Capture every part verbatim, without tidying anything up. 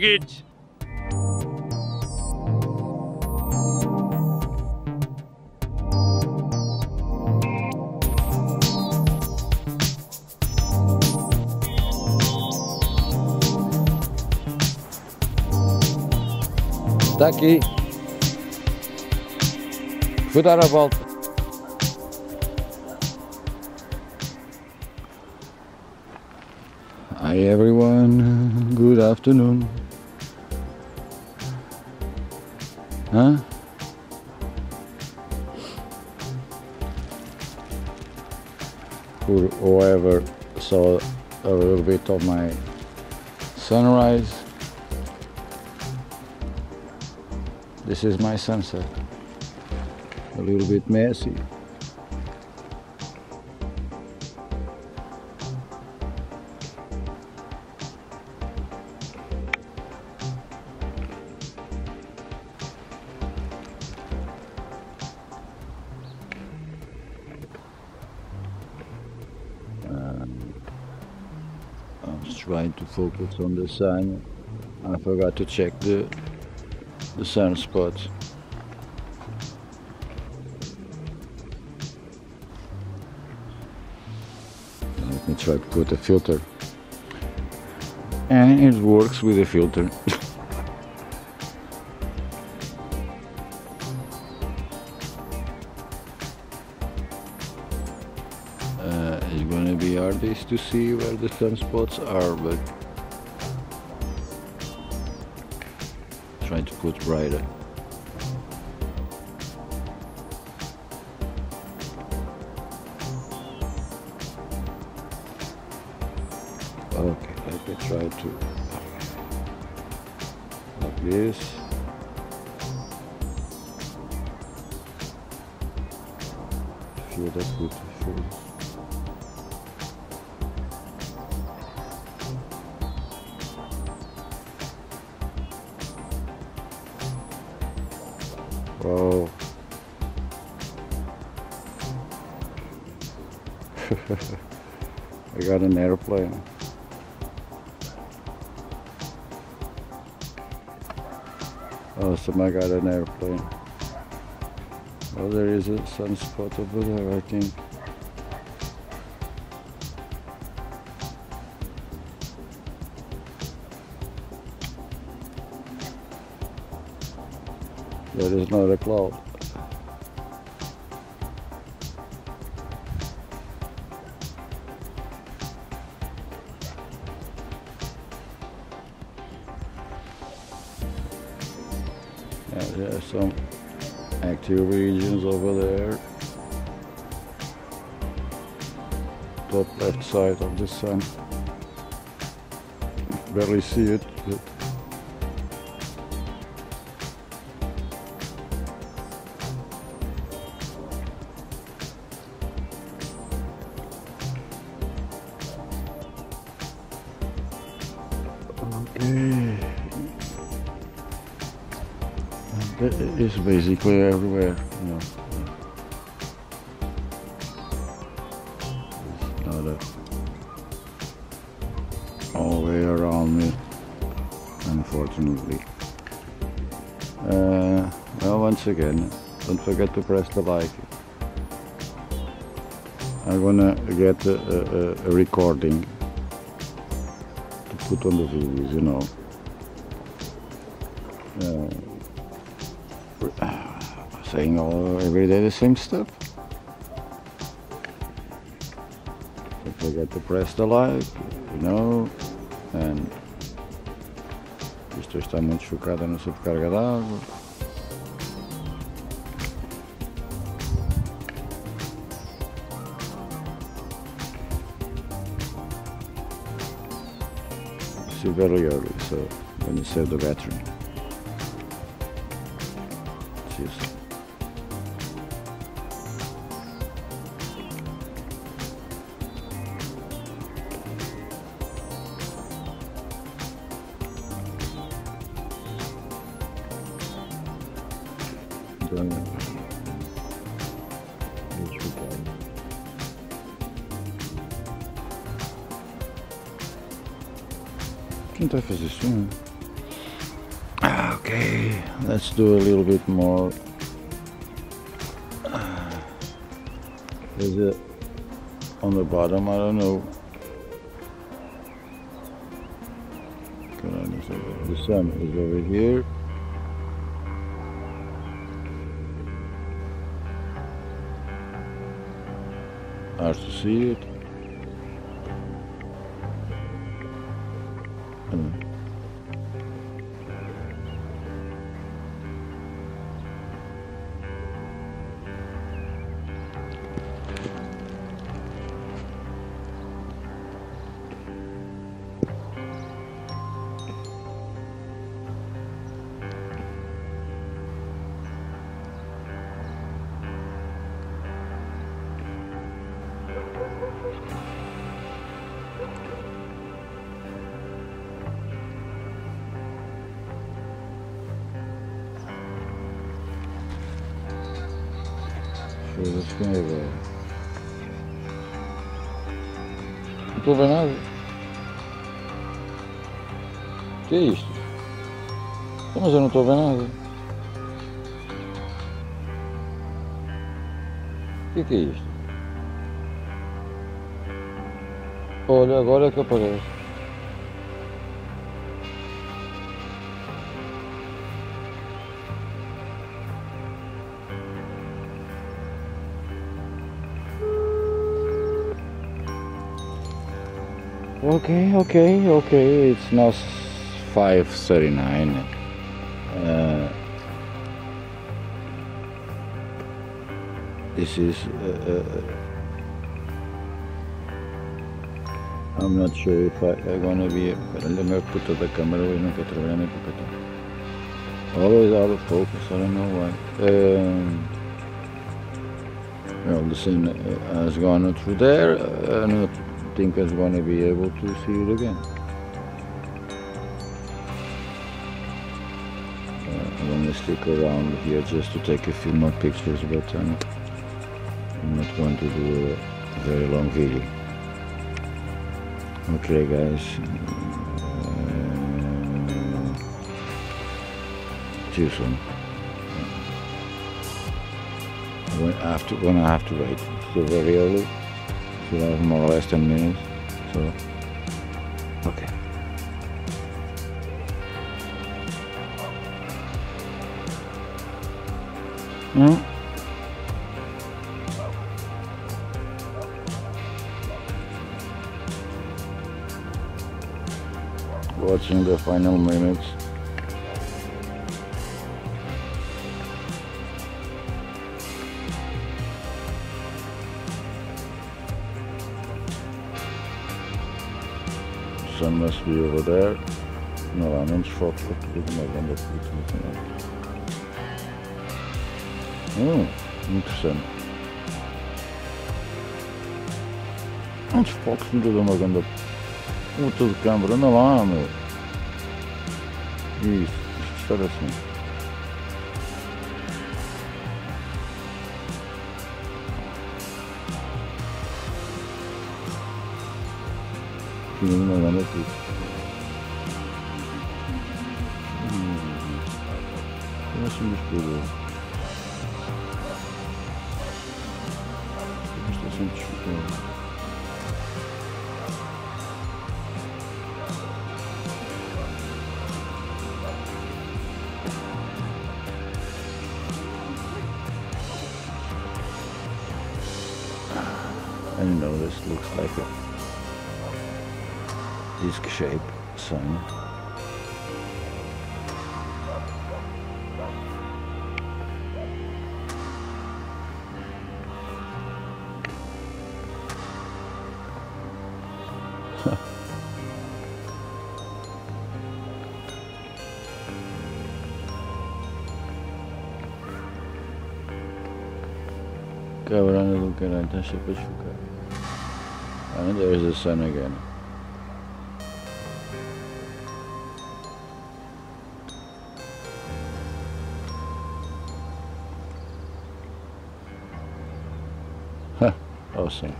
dig it. Tá aqui. Vou dar a volta. Hi everyone, good afternoon. Huh? For whoever saw a little bit of my sunrise, this is my sunset. A little bit messy. I was trying to focus on the sun. I forgot to check the the sunspots. Let me try to put a filter. And it works with a filter. uh, it's gonna be hard to see where the sunspots are, but trying to put brighter. Okay, let me try to like this. Feel that good. Feel. Wow. I got an airplane. Awesome, I got an airplane. Oh, there is a sunspot over there, I think. That is not a cloud. Yeah, there are some active regions over there. Top left side of the sun. Barely see it, but it's basically everywhere, you know. It's not a, all the way around me, unfortunately. Uh, well, once again, don't forget to press the like. I'm gonna get a, a, a recording to put on the videos, you know. Uh, saying all every day the same stuff. Don't forget to press the like, you know, and isto está muito chocada na subcarga d'água. It's very early, so when you save the battery. Cheers. Quem está a fazer som? Okay, let's do a little bit more. Is it on the bottom? I don't know. The sun is over here. Hard to see it. Hmm. Coisas que é velho. Não estou a ver nada. O que é isto? Mas eu não estou a ver nada. O que é que é isto? Olha, agora é que aparece. Okay, okay, okay, it's now five thirty-nine. Uh, this is, uh, uh, I'm not sure if I, I'm gonna be, le meu puta da câmera hoje não quer trabalhar nem porque está always out of focus, I don't know why. Um, well, the sun has gone through there, and I think I'm going to be able to see it again. Uh, I'm going to stick around here just to take a few more pictures, but um, I'm not going to do a very long video. Okay guys, uh, too soon. When I have to, when I have to wait, it's still very early. We have more or less ten minutes, so okay. Hmm? Watching the final minutes. Sun must be over there. Não, há menos foco para tudo, uma banda puta no final. Hum, interessante. Muitos focos dentro de uma banda puta de câmara, não lá, meu. Isso, isto estar assim. Uma banda puta. Como assim misturou? Isto é sempre desfocado. I don't know, this looks like a disc shape sun. Cabrona do caralho, está sempre a desfocar. And there's the sun again. Huh, awesome.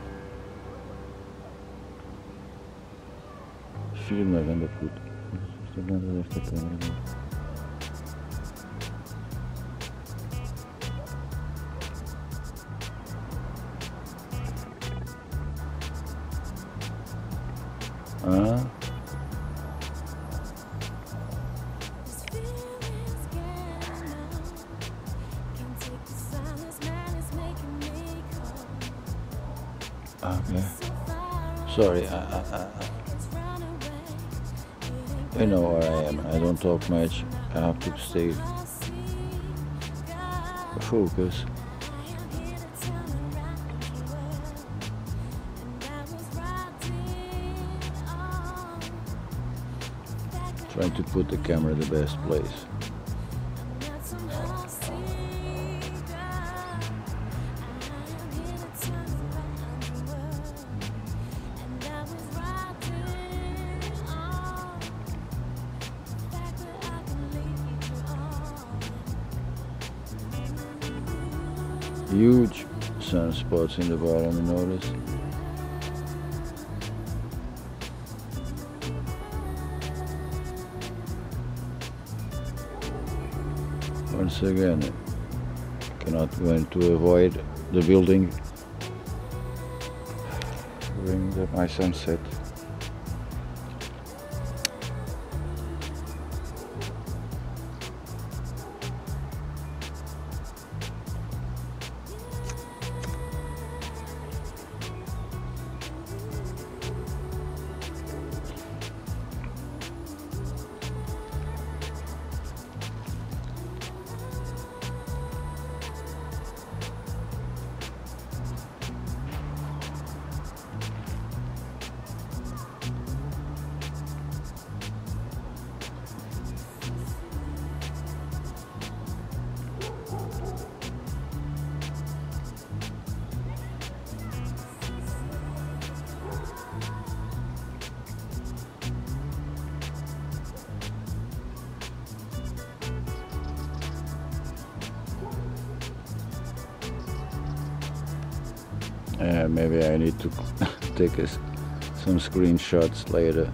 Filho de uma grande puta. estoy hablando de esta cámara. Ah. Okay. Sorry, I, I, I, I know where I am. I don't talk much. I have to stay focused. Trying to put the camera in the best place. Huge sunspots in the bottom, you notice? Once again, cannot going to avoid the building during the, my sunset. Uh, maybe I need to take a, some screenshots later.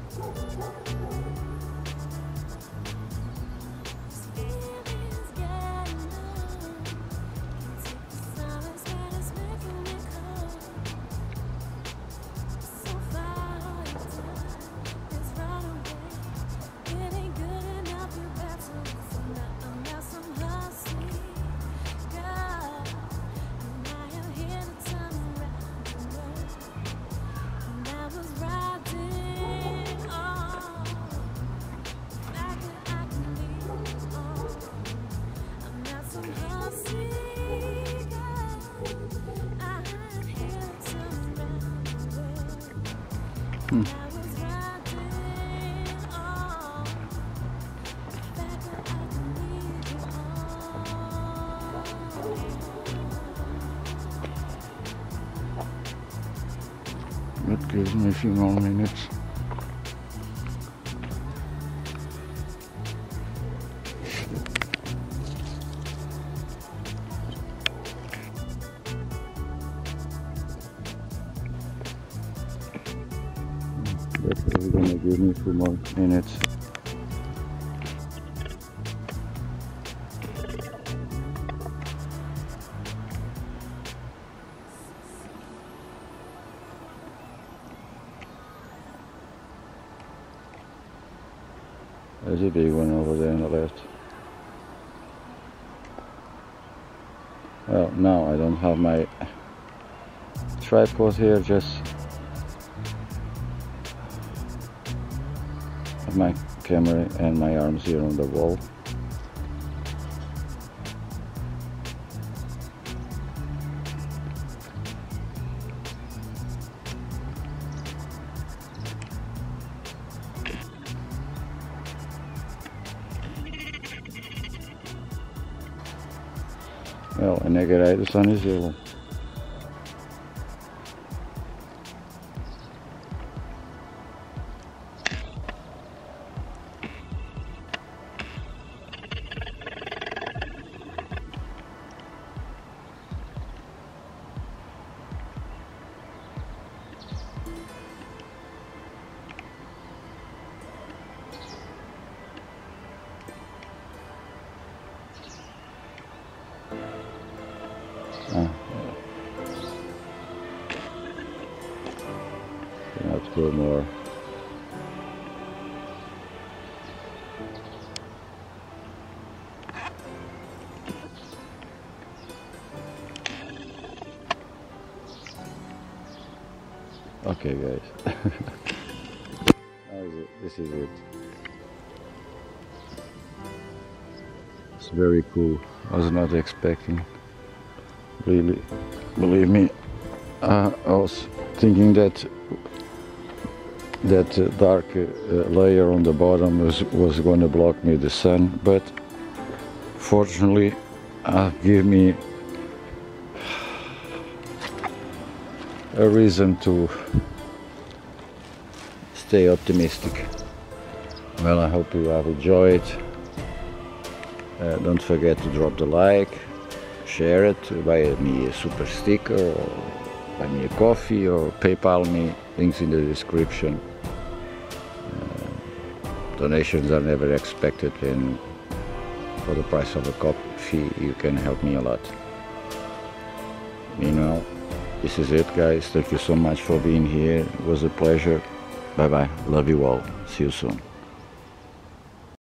Hmm. That gives me a few more minutes. That is gonna give me a few more minutes. There's a big one over there on the left. Well, now I don't have my tripod here, just have my camera and my arms here on the wall. Wel, en ik rijd de sun is heel. for more. Okay guys, this is it. It's very cool. I was not expecting, really, believe me. uh, I was thinking that that uh, dark uh, layer on the bottom was, was going to block me the sun, but fortunately uh, give me a reason to stay optimistic. Well, I hope you have enjoyed. Uh, don't forget to drop the like, share it, buy me a super sticker, or buy me a coffee, or PayPal me, links in the description. Uh, donations are never expected, and for the price of a coffee you can help me a lot. Meanwhile, this is it guys, thank you so much for being here, it was a pleasure. Bye bye, love you all, see you soon.